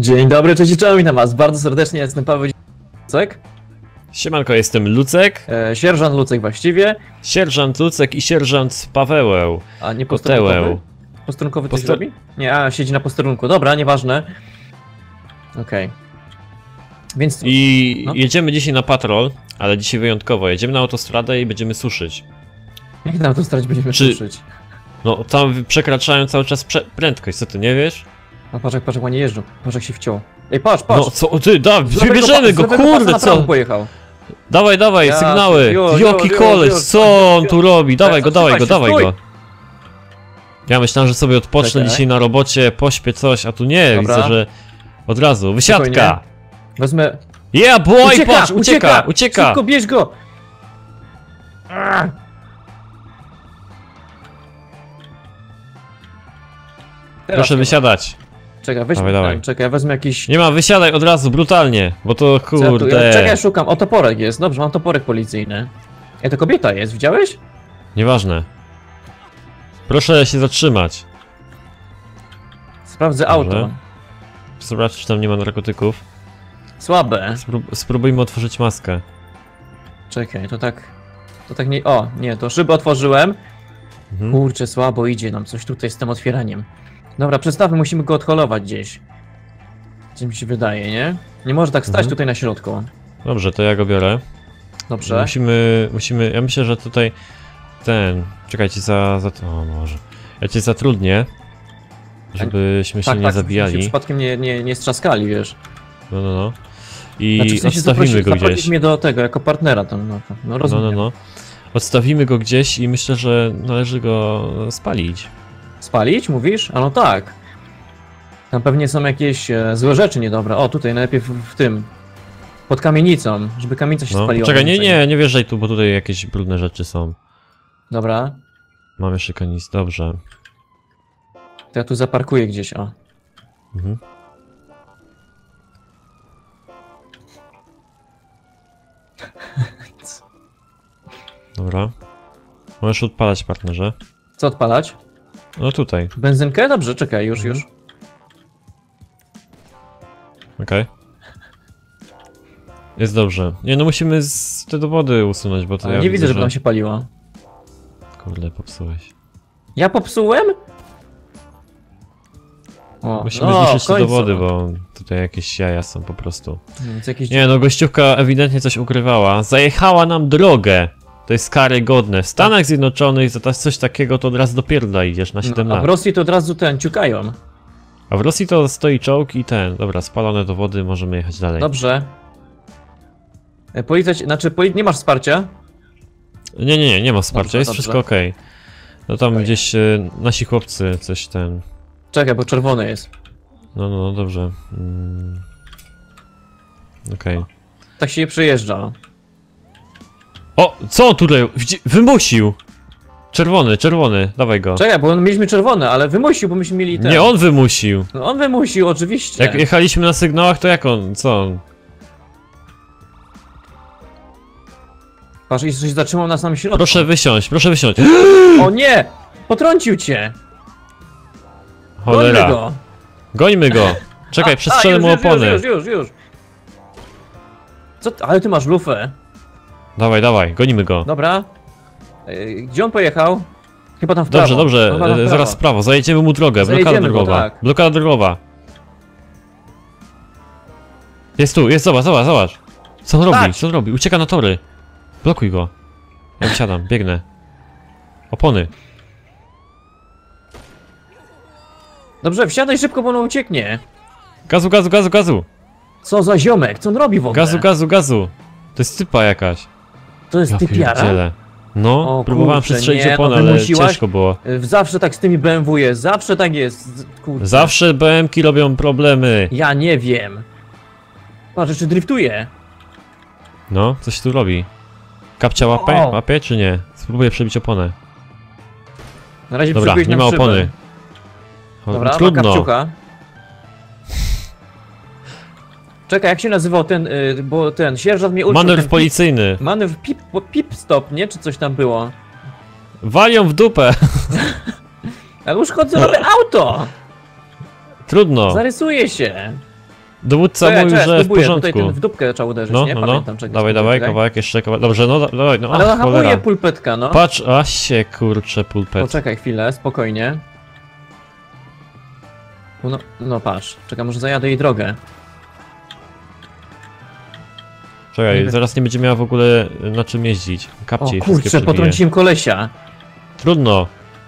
Dzień dobry, cześć i czołem, witam was bardzo serdecznie, jestem Paweł Lucek. Siemanko, jestem Lucek. Sierżant Lucek właściwie. Sierżant Lucek i sierżant Paweł. A nie posterunkowy? Posterunkowy coś robi? Nie, siedzi na posterunku, dobra, nieważne. Okej. Więc... I jedziemy dzisiaj na patrol, ale dzisiaj wyjątkowo. Jedziemy na autostradę i będziemy suszyć. Jak na autostradzie będziemy suszyć? No, tam przekraczają cały czas prędkość, co ty nie wiesz? No patrz jak ładnie jeżdżą, patrz jak się wciął. Ej, patrz! No co, ty, bierzemy go, kurde, co? Pojechał. Dawaj, sygnały! Joki koleś, co on tu robi? Dawaj go. Ja myślałem, że sobie odpocznę dzisiaj na robocie, pośpię coś, a tu nie, widzę, że od razu, wysiadka! Wezmę... Yeah boy, patrz, ucieka! Szybko, bierz go! Proszę wysiadać. Czekaj, weźmy dawaj. Czekaj, ja wezmę jakiś... Nie ma, wysiadaj od razu, brutalnie, bo to kurde... Czekaj, szukam, o toporek jest, dobrze, mam toporek policyjny. Ej, to kobieta jest, widziałeś? Nieważne. Proszę się zatrzymać. Sprawdzę auto. Zobacz, czy tam nie ma narkotyków. Słabe. Spróbujmy otworzyć maskę. Czekaj, to tak nie... O, nie, to szybę otworzyłem. Kurczę, słabo idzie nam coś tutaj z tym otwieraniem. Dobra, przestawmy, musimy go odholować gdzieś. Co mi się wydaje, nie? Nie może tak stać tutaj na środku. Dobrze, to ja go biorę. Dobrze. Musimy, ja myślę, że tutaj czekajcie o może. Ja cię zatrudnię, żebyśmy się nie zabijali. Się przypadkiem nie strzaskali, wiesz. No. I znaczy, w sensie odstawimy go gdzieś. mnie do tego, jako partnera tam, rozumiem. No. Odstawimy go gdzieś i myślę, że należy go spalić. Spalić, mówisz? A no tak. Tam pewnie są jakieś złe rzeczy niedobre. O, tutaj najlepiej w tym. Pod kamienicą, żeby kamienica się spaliła. Czekaj, nie wjeżdżaj tu, bo tutaj jakieś brudne rzeczy są. Dobra. Mamy szykanist, dobrze. To ja tu zaparkuję gdzieś, o. Dobra. Możesz odpalać, partnerze. Co odpalać? No tutaj. Benzynkę? Dobrze, czekaj, już. Okej. Jest dobrze. Nie, no musimy te dowody usunąć, bo to ja nie widzę, żeby tam się paliło. Kurde, popsułeś. Ja popsułem? Musimy zniszczyć te dowody, bo tutaj jakieś jaja są po prostu. Jakieś... Nie, no gościówka ewidentnie coś ukrywała. Zajechała nam drogę. To jest karygodne. W Stanach Zjednoczonych za coś takiego to od razu do pierdla idziesz na 7 lat. A w Rosji to od razu ciukają. A w Rosji to stoi czołg i dobra, spalone dowody, możemy jechać dalej. Dobrze. Policja, nie masz wsparcia? Nie ma wsparcia, jest wszystko okej. No tam gdzieś nasi chłopcy coś Czekaj, bo czerwony jest. No, dobrze. Okej. Tak się nie przejeżdża. O, co on tutaj? Wymusił! Czerwony, dawaj go. Czekaj, bo mieliśmy czerwony, ale wymusił, bo myśmy mieli ten. Nie, on wymusił. No on wymusił, oczywiście. Jak jechaliśmy na sygnałach, to jak on? Co on? Patrz, i coś zatrzymał nas na samym środku. Proszę wysiąść. O nie! Potrącił cię! Cholera. Gońmy go. Czekaj, przestrzelę mu opony. Już. Co? Ale ty masz lufę. Dawaj, gonimy go. Dobra. Gdzie on pojechał? Chyba tam w prawo. Dobrze, zaraz w prawo, zajedziemy mu drogę, blokada drogowa. Tak. Blokada drogowa. Jest tu, zobacz. Co on robi? Ucieka na tory. Blokuj go. Ja wsiadam, biegnę. Opony. Dobrze, wsiadaj szybko, bo on ucieknie. Gazu. Co za ziomek? Co on robi w ogóle? Gazu. To jest typa jakaś. To jest typiara? No, próbowałem przestrzelić opony, ale ciężko było. Zawsze tak z tymi BMW jest, zawsze tak jest. Kurczę. Zawsze BM-ki robią problemy. Ja nie wiem. Patrz, jeszcze driftuje. No, coś tu robi. Kapcia łapie czy nie? Spróbuję przebić oponę. Na razie dobra, nie ma opony. Dobra, trudno. kapciucha. Czekaj, jak się nazywał ten, bo ten sierżant mnie uczył. Manewr policyjny. Manewr pip stop, nie? Czy coś tam było? Walią w dupę. Ale uszkodzę nowe auto! Trudno. Zarysuje się. Dowódca mówił, że w spróbuję, porządku. tutaj ten w dupkę trzeba uderzyć, No, nie? no, Pamiętam, no. czekaj, Dawaj, spróbuję, dawaj, czekaj. kawałek jeszcze, kawałek. Dobrze, no, dawaj, no. Ale Ach, hamuje cholera. pulpetka, no. Patrz, a się kurczę, pulpet. Poczekaj chwilę, spokojnie. No patrz, czekaj, może zajadę jej drogę. Czekaj, zaraz nie będzie miała w ogóle na czym jeździć. O Kapcie jej wszystkie kurczę, przebije. potrąciłem kolesia. Trudno.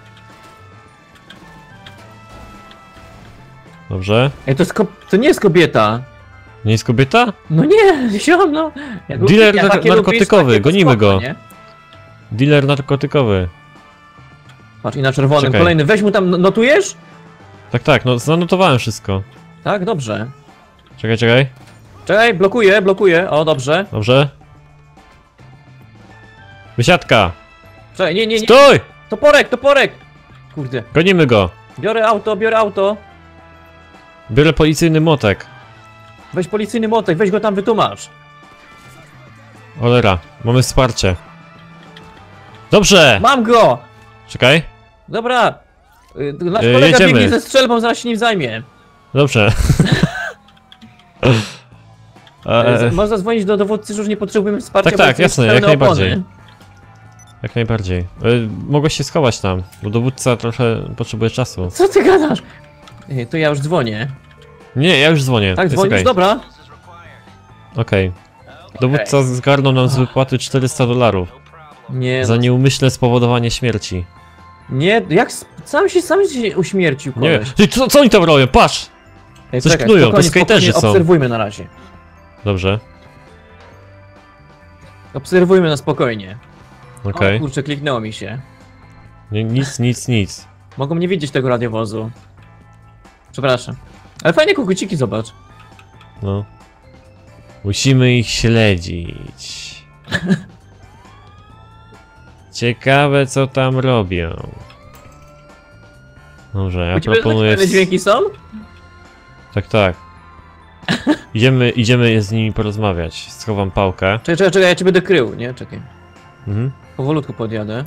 Dobrze. Ej, to nie jest kobieta. Nie jest kobieta? No nie, ziom, no. Dealer Jak takie narkotykowy, lubisz, takie gonimy spoko, go. nie? Dealer narkotykowy. Patrz, i na czerwonym, Czekaj. kolejny, weź mu tam, notujesz? Tak, tak, no zanotowałem wszystko. Tak, dobrze. Czekaj, czekaj. Czekaj, blokuję, o, dobrze. Dobrze. Wysiadka! Czekaj, nie. Stój! Toporek! Kurde, Gonimy go. biorę auto. Biorę policyjny motek. Weź policyjny motek, weź go tam wytłumacz. Cholera, mamy wsparcie. Dobrze! Mam go! Czekaj. Dobra. Nasz kolega jedziemy. biegnie ze strzelbą, zaraz się nim zajmie. Dobrze. Można dzwonić do dowódcy, że już nie potrzebujemy wsparcia. Tak, bo tak, jest jasne, pełne jak najbardziej. opony. Jak najbardziej. Mogłeś się schować tam, bo dowódca trochę potrzebuje czasu. Co ty gadasz? Ej, to ja już dzwonię. Nie, ja już dzwonię. Tak, jest dzwonisz? okej. Dobra. Okej. Dowódca zgarnął nam z wypłaty $400 Nie, za nieumyślne spowodowanie śmierci. nie, jak sam się uśmiercił Nie, koleś. ty, co oni tam robią? Patrz! Ej, coś czekaj, knują, to spokojnie, skaterzy są. obserwujmy na razie. Dobrze, Obserwujmy na spokojnie. okej. O kurczę, kliknęło mi się. Nic. Mogą nie widzieć tego radiowozu. Przepraszam. Ale fajnie koguciki, zobacz. No. Musimy ich śledzić. Ciekawe co tam robią. Dobrze, ja U ciebie proponuję... takie dźwięki są? Tak. Idziemy z nimi porozmawiać. Schowam pałkę. Czekaj, ja cię będę krył, nie? Czekaj. Mhm. Powolutku podjadę.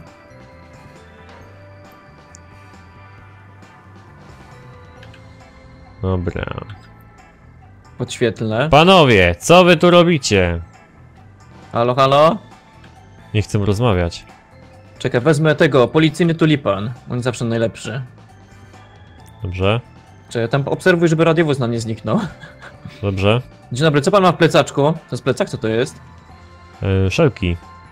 Dobra. Podświetlę. Panowie, co wy tu robicie? Halo? Nie chcę rozmawiać. Czekaj, wezmę tego, policyjny tulipan. On zawsze najlepszy. Dobrze? Czekaj, tam obserwuj, żeby radiowóz nam nie zniknął. Dobrze? Dzień dobry, co pan ma w plecaczku? To jest plecak? Co to jest? Szelki.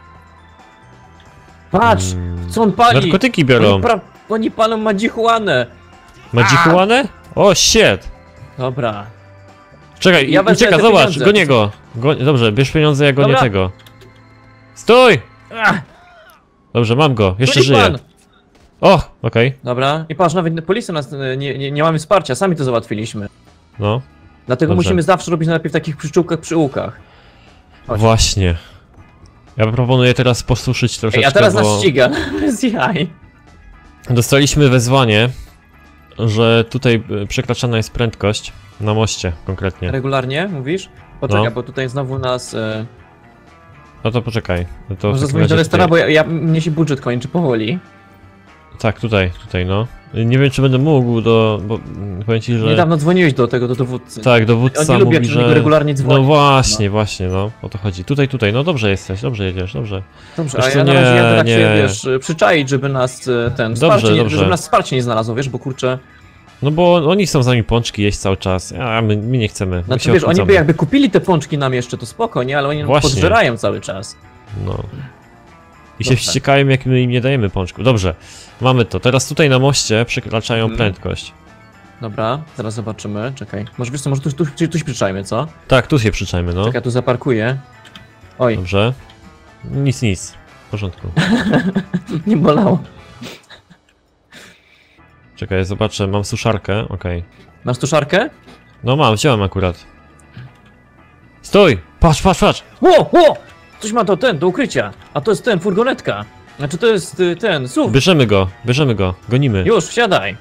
Patrz! Co on pali? Narkotyki biorą. Oni palą marihuanę. Marihuanę? O, shit! Dobra. Czekaj, Ja wezmę ucieka, te zobacz, pieniądze. gonię go. Dobrze, bierz pieniądze, ja gonię Dobra. tego. Stój! Ach, Dobrze, mam go, jeszcze tulipan! żyje. O, okej, Dobra. I patrz, nawet policja nas nie mamy wsparcia, sami to załatwiliśmy. no. Dlatego Dobrze. musimy zawsze robić najpierw takich przyółkach. Chodź. Właśnie. Ja proponuję teraz posuszyć troszeczkę, Ej, a teraz bo nas ściga. Bez jaj. dostaliśmy wezwanie, że tutaj przekraczana jest prędkość. Na moście konkretnie. Regularnie, mówisz? Poczekaj, No. bo tutaj znowu nas... No to poczekaj. No to w Może takim dzwonić do razie restaura, tutaj. bo mnie się budżet kończy powoli. Tak, tutaj, no. Nie wiem, czy będę mógł bo powiem ci, że... Niedawno dzwoniłeś do dowódcy. Tak, dowódca On nie lubi, jak mówi, się do niego że... regularnie dzwoni. No właśnie, no. O to chodzi. Tutaj, no dobrze jesteś, dobrze jedziesz, dobrze. Dobrze, Wiesz a co, ja na razie jadę tak nie. się, wiesz, przyczaić, żeby nas wsparcie, dobrze. żeby nas wsparcie nie znalazło, wiesz, bo kurczę... No bo oni chcą z nami pączki jeść cały czas, a my nie chcemy. My Znaczy się wiesz, oni by odchudzamy. jakby kupili te pączki nam jeszcze, to spoko, nie? Ale oni nam Właśnie. podżerają cały czas. No. I się Dobrze. wściekają, jak my im nie dajemy pączków. Dobrze, mamy to. Teraz tutaj na moście przekraczają prędkość. Dobra, zaraz zobaczymy, czekaj. Może wiesz co, może tu się przyczajmy, co? Tak, tu się przyczajmy, no. Czekaj, tu zaparkuję. Oj, Dobrze. Nic. W porządku. nie bolało. Czekaj, zobaczę, mam suszarkę, okej. Masz tu szarkę? No mam, wziąłem akurat. Stój! Patrz! Ło! Coś ma do ukrycia. A to jest furgonetka. Znaczy to jest SUV. Bierzemy go, gonimy. Już, wsiadaj.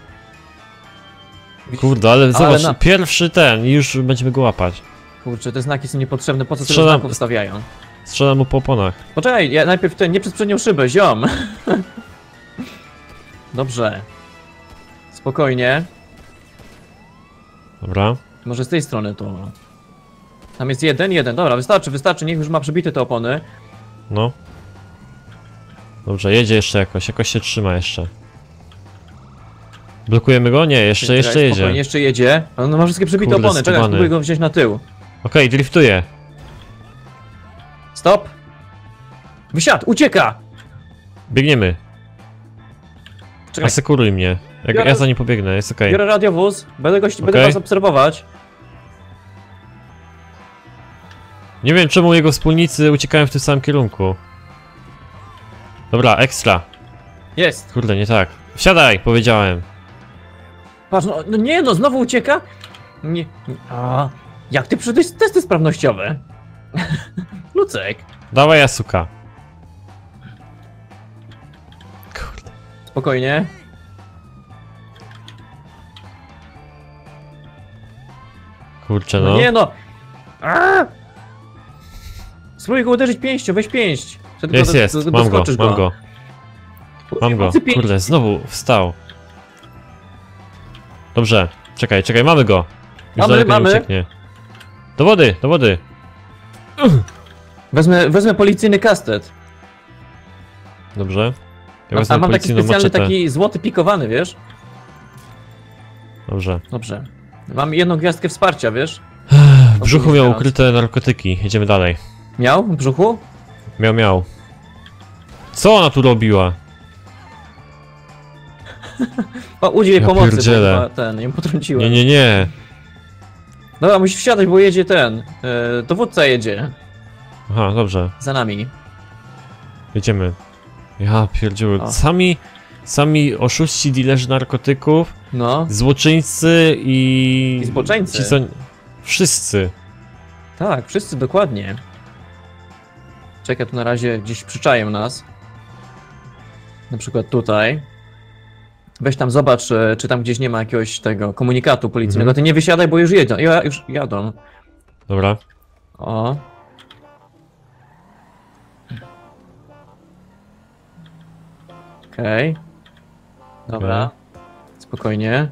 Kurde, ale zobacz, na- pierwszy i już będziemy go łapać. Kurczę, te znaki są niepotrzebne, po co tyle Strzelam- znaków stawiają? Strzelam mu po oponach. Poczekaj, ja najpierw nie przez przednią szybę, ziom. Dobrze. Spokojnie. Dobra. Może z tej strony to. Tam jest jeden. Dobra, wystarczy, niech już ma przebite te opony. No. Dobrze, jedzie jeszcze jakoś się trzyma jeszcze. Blokujemy go? Nie, jeszcze jedzie. Jeszcze jedzie. On ma wszystkie przebite opony, czekaj, spróbuję go wziąć na tył. Okej, driftuje. Stop! Wysiadł, ucieka! Biegniemy. Czekaj. Asekuruj mnie. Ja za nim pobiegnę, jest okej. Biorę radiowóz, będę was obserwować. Nie wiem czemu jego wspólnicy uciekają w tym samym kierunku. Dobra, ekstra. Jest. Kurde, nie tak. Wsiadaj, powiedziałem. Patrz, no nie no, znowu ucieka? Nie. A, jak ty przeszedłeś testy sprawnościowe? Lucek. Dawaj, Asuka. Kurde. Spokojnie. Kurczę, No no. nie no. Spróbuj go uderzyć pięścią, weź pięść. Jest, mam go. Kurde, znowu wstał. Dobrze, czekaj, mamy go. Już mamy. Nie ucieknie. Do wody. Wezmę policyjny kastet. Dobrze. Ja A mam taki specjalny, maczetę. taki złoty pikowany, wiesz? Dobrze. Mam jedną gwiazdkę wsparcia, wiesz? W brzuchu miał ukryte narkotyki. Jedziemy dalej. Miał? W brzuchu? Miał. Co ona tu robiła? O, udziel Ja pomocy, pierdzielę. bo ją potrąciłem. Nie. Dobra, musisz wsiadać, bo jedzie dowódca jedzie. Aha, dobrze. Za nami. Jedziemy. Ja pierdziłem. O. Sami oszuści, dilerzy narkotyków, No. złoczyńcy I zboczeńcy. Ci co... Wszyscy. Tak, wszyscy dokładnie. Czekaj, tu na razie gdzieś przyczają nas. Na przykład tutaj. Weź tam zobacz, czy tam gdzieś nie ma jakiegoś tego komunikatu policyjnego. Ty nie wysiadaj, bo już jedą. Już jadą. Dobra. O. Okej. Dobra. Spokojnie.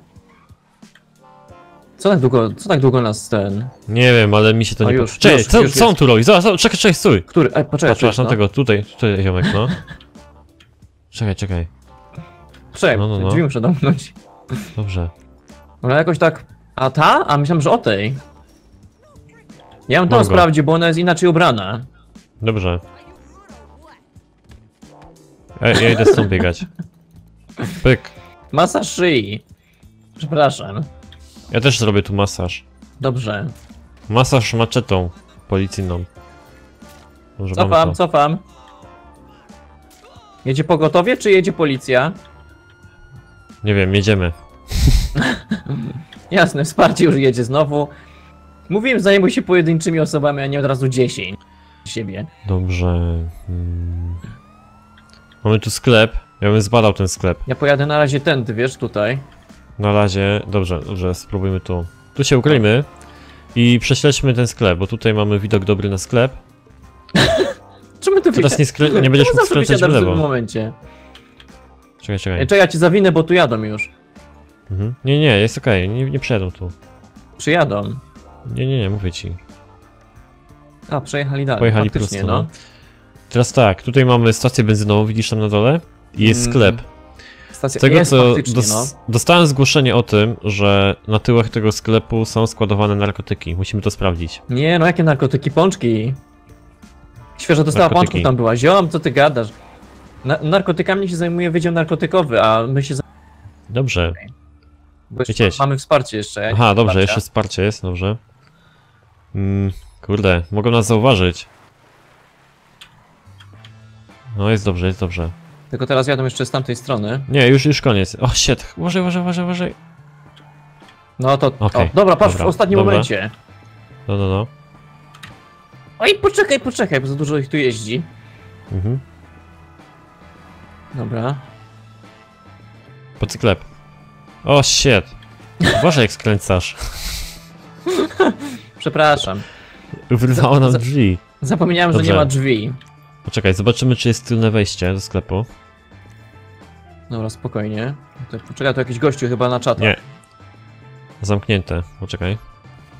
Co tak długo nas Nie wiem, ale mi się to O, nie... już, Czekaj, już co on tu robi? Zobacz, czekaj, stój! Który? Poczekaj, Przepraszam, tego, tutaj ziomek, no. Czekaj. No. drzwi muszę domknąć. Dobrze. Ona jakoś tak... A ta? A myślałem, że o tej. Ja ją Mam tam go. sprawdził, bo ona jest inaczej ubrana. Dobrze. Ja idę stąd biegać. Pyk. Masaż szyi. Przepraszam. Ja też zrobię tu masaż. Dobrze. Masaż maczetą policyjną. Może mamy to. Cofam. Jedzie pogotowie, czy jedzie policja? Nie wiem, jedziemy. Jasne, wsparcie już jedzie znowu. Mówiłem, zajmuj się pojedynczymi osobami, a nie od razu 10 siebie. Dobrze. Mamy tu sklep. Ja bym zbadał ten sklep. Ja pojadę na razie tędy, wiesz, tutaj. Na razie. Dobrze, spróbujmy tu. Tu się ukryjmy. I prześledźmy ten sklep, bo tutaj mamy widok dobry na sklep. Czemu ty Teraz nie będziesz mógł skręcać w w tym lewo. momencie? Czekaj. Czekaj, ja ci zawinę, bo tu jadą już. Nie, jest okej. Nie przejadą tu. Przyjadą. Nie, mówię ci. A, przejechali dalej. Pojechali faktycznie, prosto, no. Teraz tak, tutaj mamy stację benzynową, widzisz tam na dole? I jest sklep. Stacja Z tego jest co faktycznie, no. dostałem zgłoszenie o tym, że na tyłach tego sklepu są składowane narkotyki. Musimy to sprawdzić. Nie, no jakie narkotyki? Pączki. Świeżo dostawa Narkotyki. pączków tam była. Ziom, co ty gadasz? Narkotykami się zajmuje Wydział Narkotykowy, a my się Dobrze. bo jeszcze Wiecie. mamy wsparcie jeszcze. Aha, dobrze, wsparcia. jeszcze wsparcie jest, dobrze. Kurde, mogą nas zauważyć. No jest dobrze. Tylko teraz jadą jeszcze z tamtej strony. Nie, już koniec. O, shit. Uważaj. No to... Okej, O, dobra, patrz, dobra, w ostatnim dobra. momencie. No. Oj, poczekaj, bo za dużo ich tu jeździ. Dobra. Pod sklep. O, shit. Uważaj jak skręcasz. Przepraszam. Wyrwało nam drzwi. Zapomniałem, że Dobrze. nie ma drzwi. Poczekaj, zobaczymy czy jest tylne wejście do sklepu. Dobra, spokojnie. Poczekaj, to jakiś gościu chyba na czata. Nie. Zamknięte, poczekaj.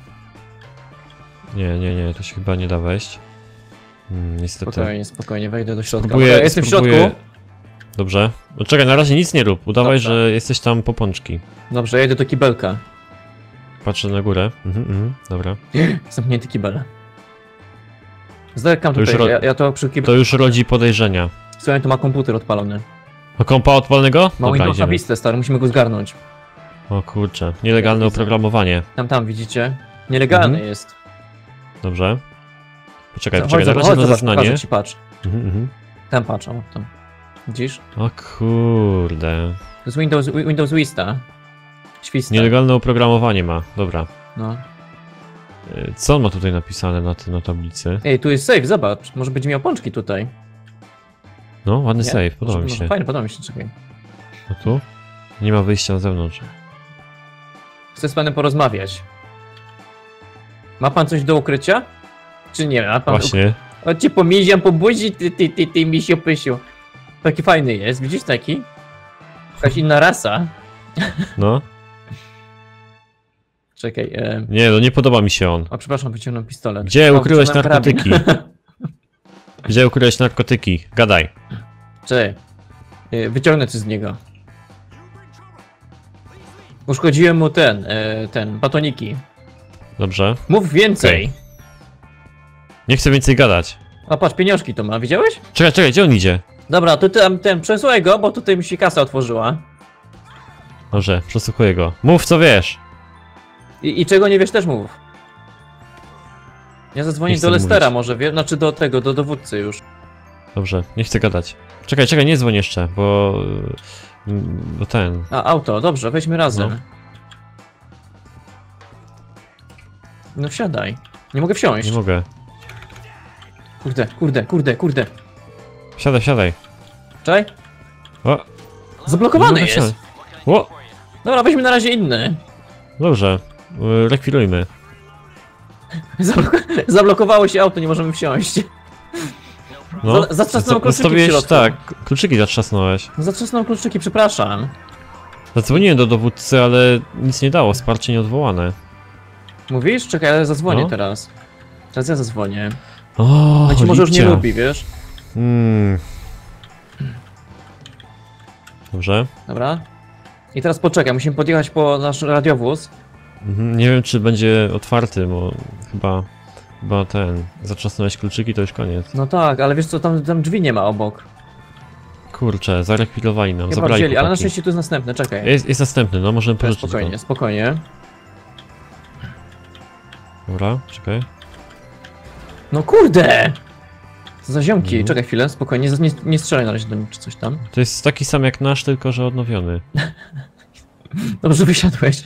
Nie, to się chyba nie da wejść. Niestety. Spokojnie, wejdę do środka. Spróbuję, Dobra, jestem w środku. Dobrze. No czekaj, na razie nic nie rób. Udawaj, Dobrze. że jesteś tam po pączki. Dobrze, jedę do kibelka. Patrzę na górę. Dobra. Zamknięty kibel. Zerkam To już tutaj, ja to przy kibel... To już rodzi podejrzenia. Słuchaj, tu ma komputer odpalony. A kompa odpalnego? Ma Windows na Vista, stary, musimy go zgarnąć. O kurczę, nielegalne oprogramowanie. Tam, widzicie? Nielegalny jest. Dobrze. Poczekaj, Chodź, na razie zobacz, na zeznanie. pokażę ci, patrz. Mhm. Tam patrz, o, tam. Widzisz? O kurde. To jest Windows Vista. Śwista. Nielegalne oprogramowanie ma, dobra. No. Co on ma tutaj napisane na tablicy? Ej, tu jest safe, zobacz. Może będzie miał pączki tutaj. No, ładny Nie? save, podoba mi Może się. fajnie, podoba mi się, czekaj. A tu? Nie ma wyjścia na zewnątrz. Chcę z panem porozmawiać. Ma pan coś do ukrycia? Czy nie? Ma pan Właśnie. O, cię pomiziam po buzi, ty misiu pysiu. Taki fajny jest, widzisz taki? Jakaś inna rasa. No. Czekaj, Nie, no nie podoba mi się on. o przepraszam, wyciągnął pistolet. Gdzie O, ukryłeś wyciągnąłem narkotyki? karabin. Gdzie ukryłeś narkotyki? Gadaj. Czekaj. Wyciągnę coś z niego. Uszkodziłem mu ten, batoniki. Dobrze. Mów więcej. Okej. Nie chcę więcej gadać. O, patrz, pieniążki to ma, widziałeś? Czekaj, gdzie on idzie? Dobra, to ten, przesłuchaj go, bo tutaj mi się kasa otworzyła. Dobrze, przesłuchuję go. Mów co wiesz. I czego nie wiesz też mów. Ja zadzwonię Nie chcę do Lestera mówić. może, znaczy do tego, do dowódcy już. Dobrze, nie chcę gadać. Czekaj, nie dzwoń jeszcze, bo ten. A, auto, dobrze, weźmy razem. No. No wsiadaj. Nie mogę wsiąść. Nie mogę. Kurde. Siadaj. Czekaj. O, Zablokowany nie mogę jest. wsiąść. O, Dobra, weźmy na razie inny. dobrze. Rekwirujmy. Zablokowało się auto, nie możemy wsiąść. No, Zatrzasnąłem kluczyki w zostawiłeś, środku. tak, kluczyki zatrzasnąłeś. No, zatrzasnąłem kluczyki, przepraszam. Zadzwoniłem do dowódcy, ale nic nie dało, wsparcie nieodwołane. Mówisz? Czekaj, ja zadzwonię No. teraz. Teraz ja zadzwonię. O, No ci może już nie lipcia. lubi, wiesz? Dobrze. Dobra. I teraz poczekaj, musimy podjechać po nasz radiowóz. Nie wiem, czy będzie otwarty, bo chyba zatrzasnąłeś kluczyki, to już koniec. No tak, ale wiesz co, tam drzwi nie ma obok. Kurczę, zarekwirowali nam, Chyba zabrali wzięli, ale na chłopaki. szczęście tu jest następny, czekaj. Jest następny, no możemy pożyczyć go. Spokojnie. Dobra, czekaj. No kurde! Co za ziomki, Mhm. czekaj chwilę, spokojnie, nie strzelaj na razie do mnie czy coś tam. To jest taki sam jak nasz, tylko że odnowiony. Dobrze wysiadłeś.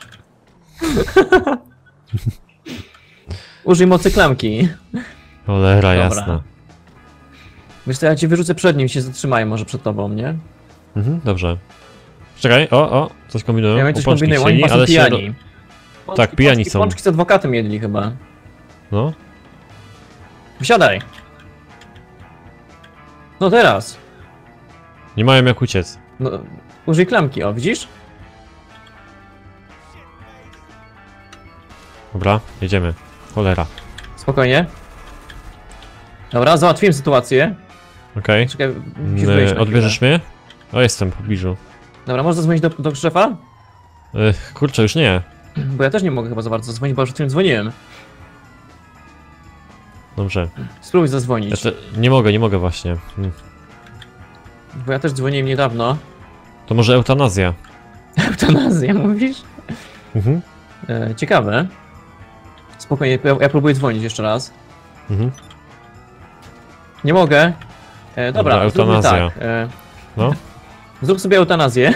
Użyj mocy klamki. Cholera Dobra. jasna. Wiesz co, ja cię wyrzucę przed nim, się zatrzymają może przed tobą, nie? Dobrze. Czekaj, coś kombinują. Ja wiem, coś Pączki kombinują, oni chcieli, są ale się... pijani. Tak, pijani są. Pączki z adwokatem jedli chyba. No, Wsiadaj! No teraz! nie mają jak uciec. No, użyj klamki, o, widzisz? Dobra, jedziemy. Cholera. Spokojnie. Dobra, załatwiłem sytuację. Okej. Czekaj, musisz wyjść na Odbierzesz chwilę. mnie? O, jestem w pobliżu. Dobra, możesz zadzwonić do szefa? Kurczę, już nie. Bo ja też nie mogę chyba za bardzo zadzwonić, bo już o tym dzwoniłem. Dobrze. Spróbuj zadzwonić. Nie mogę właśnie. Bo ja też dzwoniłem niedawno. To może eutanazja. Eutanazja, mówisz? Mhm. Ciekawe. Spokojnie, ja próbuję dzwonić jeszcze raz. Mhm. Nie mogę. Dobra, zróbmy eutanazja. tak. No. Zrób sobie eutanazję.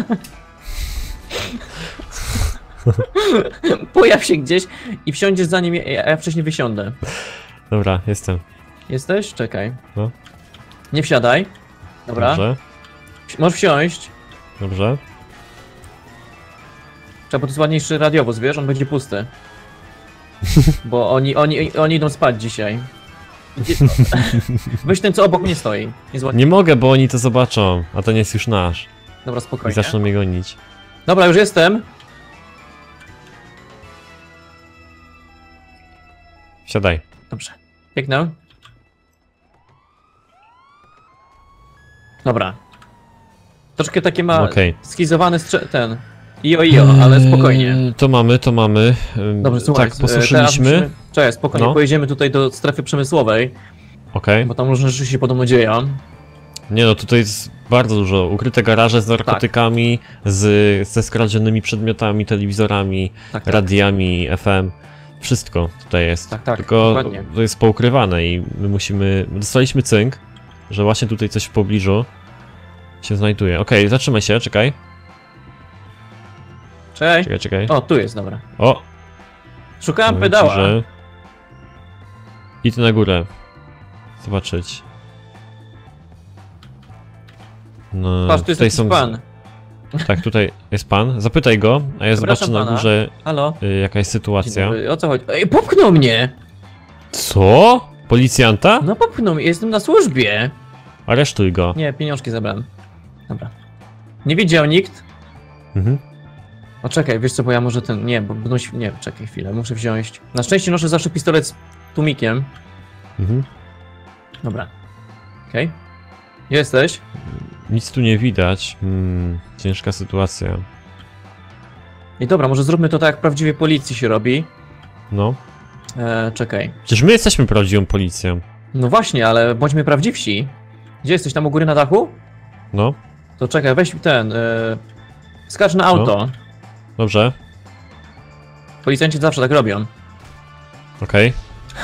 Pojaw się gdzieś i wsiądziesz zanim ja wcześniej wysiądę. Dobra, jestem. Jesteś? Czekaj. No. Nie wsiadaj. Dobra. Dobrze. Możesz wsiąść. Dobrze. Trzeba, bo to jest ładniejszy radiowóz, wiesz? On będzie pusty. Bo oni idą spać dzisiaj. Weź ten, co obok mnie stoi. Jest ładnie. Nie mogę, bo oni to zobaczą, a to nie jest już nasz. Dobra, I spokojnie. zaczną mnie gonić. Dobra, już jestem. Siadaj. Dobrze. Biegnę. Dobra. Troszkę takie ma schizowany ten... Ijo, ale spokojnie. To mamy. Dobrze, słuchaj, tak, posłyszeliśmy. Cześć, spokojnie, pojedziemy tutaj do strefy przemysłowej. Okej. Bo tam różne rzeczy się podobno dzieją. Nie no, tutaj jest bardzo dużo. Ukryte garaże z narkotykami, ze skradzionymi przedmiotami, telewizorami, radiami, FM. Wszystko tutaj jest. Tak, tylko dokładnie. to jest poukrywane i my musimy... Dostaliśmy cynk, że właśnie tutaj coś w pobliżu się znajduje. Okej, zatrzymaj się, czekaj. Cześć. Czekaj. O, tu jest, dobra. O! Szukałem pedała. Idź na górę. Zobaczyć. No, patrz, tu jest jakiś pan. Tak, tutaj jest pan. Zapytaj go, a ja zobaczę na górze, jaka jest sytuacja. O co chodzi? Ej, popchnął mnie! Co? Policjanta? No popchnął mnie, jestem na służbie. Aresztuj go. Nie, pieniążki zabrałem. Dobra. Nie widział nikt? O czekaj, wiesz co, bo ja może ten... Nie, bo nie, czekaj chwilę, muszę wziąć... Na szczęście noszę zawsze pistolet z tłumikiem. Dobra. Okej. Gdzie jesteś? Nic tu nie widać. Ciężka sytuacja. I dobra, może zróbmy to tak, jak w prawdziwej policji się robi. No. Czekaj. Przecież my jesteśmy prawdziwą policją. No właśnie, ale bądźmy prawdziwsi. Gdzie jesteś, tam u góry na dachu? No. To czekaj, weź ten... skacz na auto. No. Dobrze. Policjanci zawsze tak robią. Okej.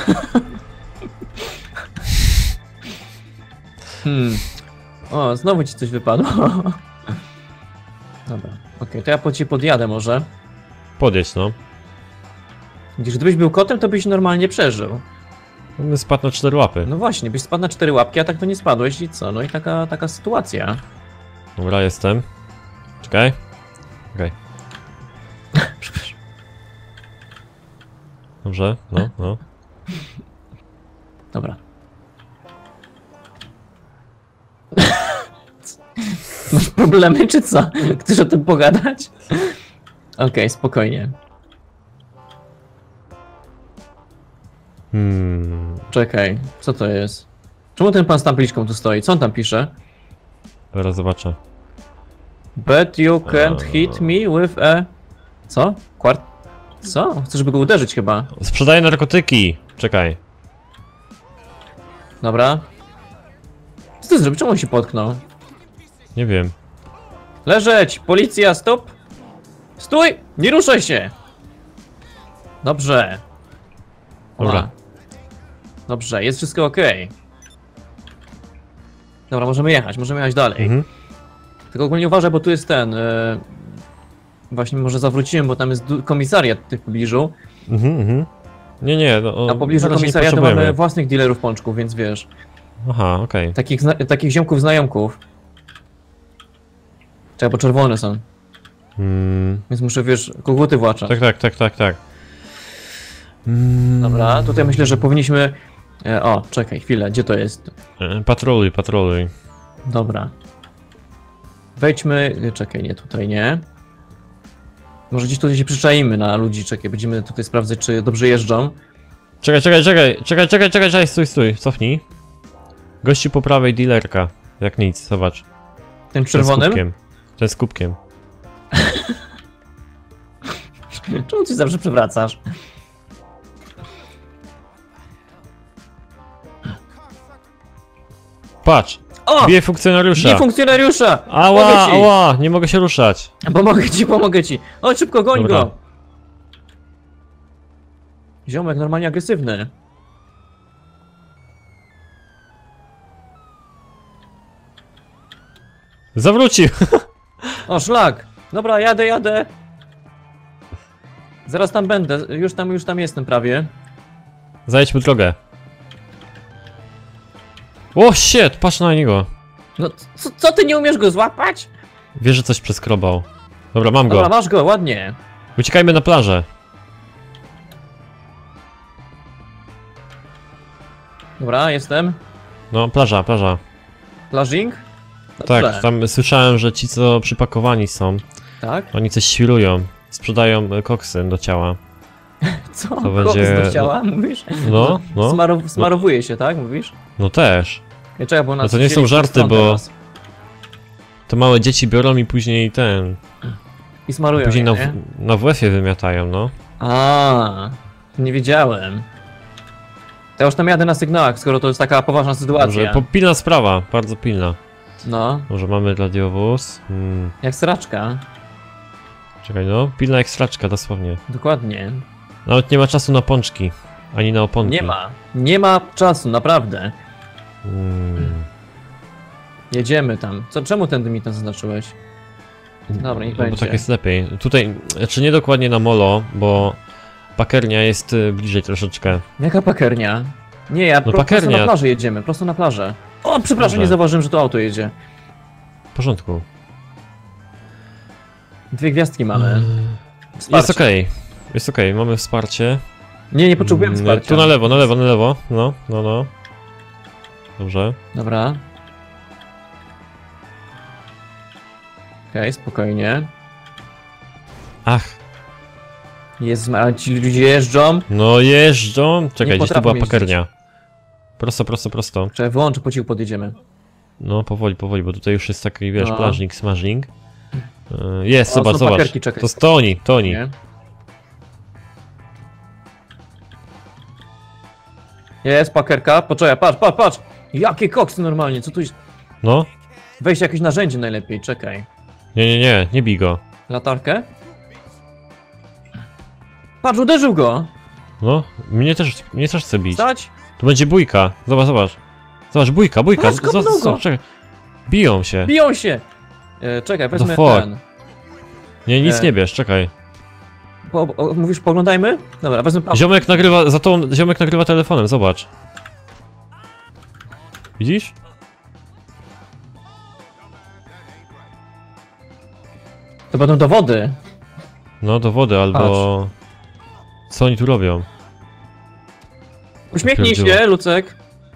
O, znowu ci coś wypadło. Dobra, okej, to ja po ciebie podjadę może. Podjedź, no. Widzisz, gdybyś był kotem, to byś normalnie przeżył. No, spadł na 4 łapy. No właśnie, byś spadł na 4 łapki, a tak to nie spadłeś i co? No i taka sytuacja. Dobra, jestem. Czekaj. Okej. Przepraszam. Dobrze, no. Dobra. Masz problemy, czy co? Chcesz o tym pogadać? Okej, spokojnie. Czekaj, co to jest? Czemu ten pan z tabliczką tu stoi? Co on tam pisze? Teraz zobaczę. But you can't hit me with a... Co? Co? Chcesz, żeby go uderzyć chyba? Sprzedaję narkotyki! Czekaj. Dobra. Co ty zrobił? Czemu on się potknął? Nie wiem. Leżeć! Policja, stop! Stój! Nie ruszaj się! Dobrze. Dobra. Dobrze, jest wszystko ok. Dobra, możemy jechać dalej. Tylko ogólnie uważaj, bo tu jest ten... Właśnie może zawróciłem, bo tam jest komisariat w tych pobliżu. Nie, no... Na pobliżu komisariatu mamy własnych dealerów pączków, więc wiesz. Aha, okej. Takich ziomków znajomków. Czekaj, bo czerwone są. Więc muszę, wiesz, koguty właczać. Tak. Dobra, tutaj myślę, że powinniśmy... O, czekaj, chwilę, gdzie to jest? Patroluj. Dobra. Wejdźmy... Czekaj, nie, tutaj nie. Może gdzieś tutaj się przyczaimy na ludzi, czekaj, będziemy tutaj sprawdzać, czy dobrze jeżdżą. Czekaj, stój, cofnij. Gości po prawej, dealerka. Jak nic, zobacz. Ten czerwonym? Ten z kubkiem. Czemu ty zawsze przewracasz? Patrz! O! Bije funkcjonariusza! Bije funkcjonariusza! Ała, nie mogę się ruszać. Pomogę ci. O, szybko, goń Dobra. go! Ziomek normalnie agresywny. Zawrócił! O, szlak! Dobra, jadę. Zaraz tam będę, już tam jestem prawie. Zajedźmy drogę. O, shit, patrz na niego. No, co ty nie umiesz go złapać? Wiesz, że coś przeskrobał. Dobra, mam go. Dobra, masz go, ładnie. Uciekajmy na plażę. Dobra, jestem. No, plaża. Plażing? Tak, tam słyszałem, że ci, co przypakowani są, tak? oni coś świrują. Sprzedają koksy do ciała. Co? To będzie... Koks do ciała, mówisz? No, no. Smarowuje się, tak? Mówisz? No też. Ja czekaj, bo No to nie są żarty, bo... Teraz. Te małe dzieci biorą i później ten... I smarują Później je, na, nie? na WF-ie wymiatają, no. A, nie wiedziałem. To ja już tam jadę na sygnałach, skoro to jest taka poważna sytuacja. Dobrze, pilna sprawa, bardzo pilna. No, Może mamy radiowóz. jak sraczka. Czekaj, no. Pilna jak straczka, dosłownie. Dokładnie. Nawet nie ma czasu na pączki. Ani na oponki. Nie ma. Nie ma czasu, naprawdę. Jedziemy tam. Czemu ten mi tam zaznaczyłeś? Dobra, niech No, bo będzie. tak jest lepiej. Tutaj, czy nie dokładnie na molo, bo pakernia jest bliżej troszeczkę. Jaka pakernia? Nie, ja prosto pakernia. na plażę jedziemy, prosto na plażę. O, przepraszam, Dobrze. nie zauważyłem, że to auto jedzie. W porządku. 2 gwiazdki mamy. Wsparcie. Jest okej. Jest okej, mamy wsparcie. Nie potrzebujemy wsparcia. Tu na lewo, na lewo, na lewo. No, no, no. Dobrze. Dobra. Okej, spokojnie. Ach, Jest, a ci ludzie jeżdżą. no jeżdżą. Czekaj, gdzieś tu potrafią była jeździć. pakernia. Prosto, prosto, prosto. Czekaj, wyłączę, po cichu podjedziemy. No, powoli, powoli, bo tutaj już jest taki, wiesz, No. plażnik, smażnik. Jest, O, zobacz, są zobacz. pakerki, czekaj. To oni, to oni. Nie? Jest pakerka, poczekaj, patrz! Jakie koksy normalnie, co tu jest? No. Weź jakieś narzędzie najlepiej, czekaj. Nie bij go. Latarkę? Patrz, uderzył go! No, mnie też chce bić. Stać! Tu będzie bójka. Zobacz, zobacz. Zobacz, bójka. Patrz, kopnął go. Czekaj. Biją się. Biją się! Czekaj, wezmę fuck? ten. Nie, nic nie bierz, czekaj. Mówisz, poglądajmy? Dobra, wezmę pauzę. Ziomek nagrywa, ziomek nagrywa telefonem, zobacz. Widzisz? To będą dowody. No, do wody albo... Co oni tu robią? Uśmiechnij Pierdziło. się, Lucek.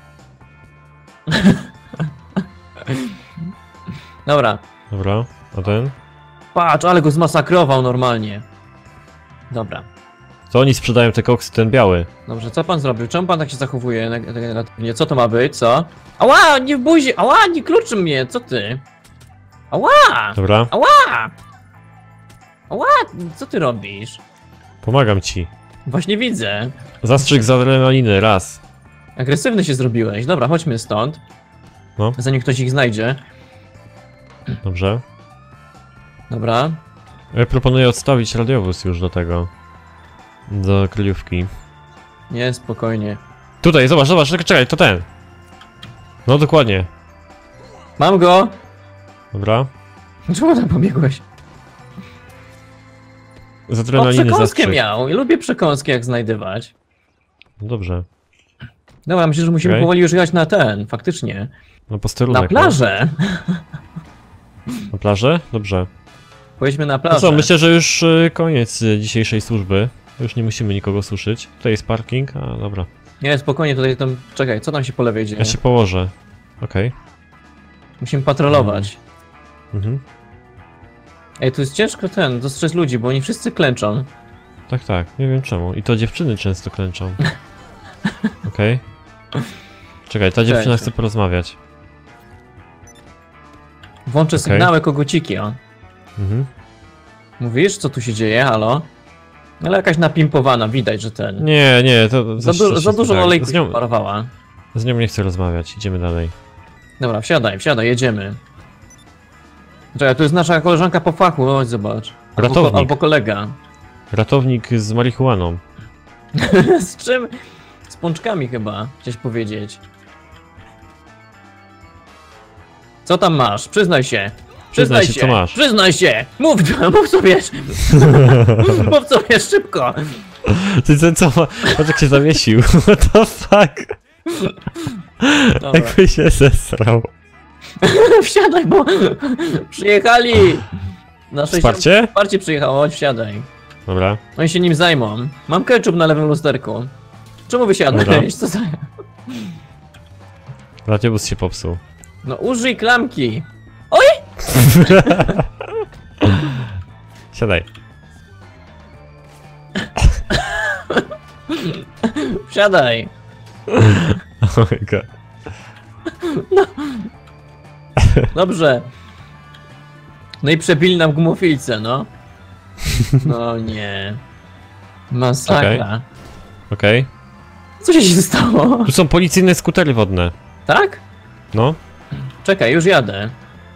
Dobra. Dobra, a ten? Patrz, ale go zmasakrował normalnie. Dobra. To oni sprzedają te koksy, ten biały. Dobrze, co pan zrobił? Czemu pan tak się zachowuje negatywnie? Co to ma być, co? Ała, nie w buzi! Ała, nie kluczy mnie, co ty? Ała! Dobra, Ała! Ała, co ty robisz? pomagam ci. Właśnie widzę. Zastrzyk z adrenaliny, raz. Agresywny się zrobiłeś. Dobra, chodźmy stąd. No. Zanim ktoś ich znajdzie. Dobrze. Dobra. Ja proponuję odstawić radiowóz już do tego. Do kryjówki. Nie, spokojnie. Tutaj, zobacz, czekaj, to ten. No dokładnie. Mam go! Dobra. Czemu tam pobiegłeś? Z O, adrenaliny przekąskę zastrzyk. miał. Ja lubię przekąski jak znajdywać. No dobrze. Dobra, myślę, że musimy Okej. powoli już jechać na ten, faktycznie. No posterunek. Na plażę! No. Na plażę? Dobrze. Pojedźmy na No plażę. co, myślę, że już koniec dzisiejszej służby. Już nie musimy nikogo suszyć. Tutaj jest parking, a dobra. Nie, spokojnie, tutaj tam... Czekaj, co tam się po lewej dzieje? Ja się położę. Okej. Musimy patrolować. Mhm. Ej, tu jest ciężko dostrzec ludzi, bo oni wszyscy klęczą. Tak, tak. Nie wiem czemu. I to dziewczyny często klęczą. Okej. Czekaj, ta dziewczyna Cześć. chce porozmawiać. Włączę Okej. sygnały koguciki, o. Mhm. Mówisz, co tu się dzieje, halo? Ale jakaś napimpowana, widać, że ten... Nie, to Za dużo tak. olejku z się nią, parowała. z nią nie chcę rozmawiać. Idziemy dalej. Dobra, wsiadaj, jedziemy. Czekaj, tu jest nasza koleżanka po fachu, chodź zobacz. Ratownik. Albo kolega. Ratownik z marihuaną. Z czym? Z pączkami chyba, chciałeś powiedzieć. Co tam masz? Przyznaj się. Przyznaj się, co masz. Przyznaj się! Mów sobie! Mów sobie szybko! Ty ten co ma... Patrz jak się zawiesił. What the fuck? Dobra. Jakby się zesrał. Wsiadaj, bo przyjechali! Nasze Wsparcie? Wsparcie przyjechało, chodź wsiadaj. Dobra. Oni się nim zajmą. Mam ketchup na lewym lusterku. Czemu Dobra. wysiadłeś? Co za... Radiowóz się popsuł. No użyj klamki. Siadaj. Wsiadaj. Oh my god. Dobrze. No i przebili nam gumofilce, no. No nie. Masakra. Okej. Co się stało? Tu są policyjne skutery wodne. Tak? No, Czekaj, już jadę.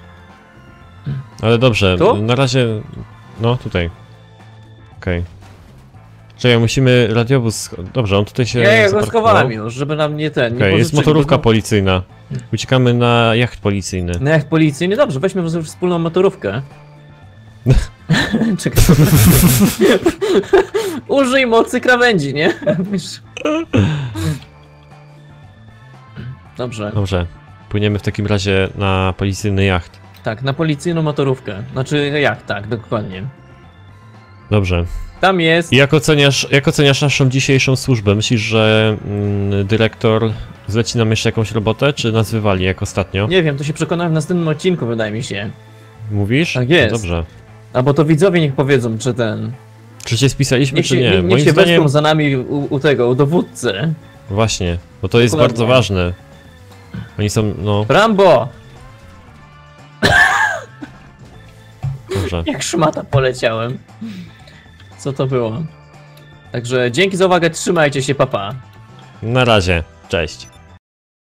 ale dobrze, Tu? na razie... No, tutaj. Okej. Czekaj, musimy radiowóz... Dobrze, on tutaj się Ja go zaparkował. schowałem już, żeby nam nie ten... nie Okej, jest pożyczyli, motorówka bo- policyjna. Uciekamy na jacht policyjny. No jak policyjny, dobrze, weźmy po prostu wspólną motorówkę. Czekaj. Użyj mocy krawędzi, nie? Wiesz. Dobrze. Dobrze. Płyniemy w takim razie na policyjny jacht. Tak, na policyjną motorówkę. Znaczy, jak tak, dokładnie. Dobrze. Tam jest. I jak oceniasz naszą dzisiejszą służbę? Myślisz, że dyrektor zleci nam jeszcze jakąś robotę, czy nas wywali jak ostatnio? Nie wiem, to się przekonałem w następnym odcinku, wydaje mi się. Mówisz? Tak jest. No dobrze. Albo to widzowie niech powiedzą, czy ten... Czy cię spisaliśmy, Niech czy się, nie? niech Moim się zdaniem... wezmą za nami u dowódcy. Właśnie, bo to jest Dokładnie. bardzo ważne. Oni są, no, Rambo! dobrze. Jak szmata poleciałem. Co to było? Także dzięki za uwagę, trzymajcie się, papa. Na razie, cześć.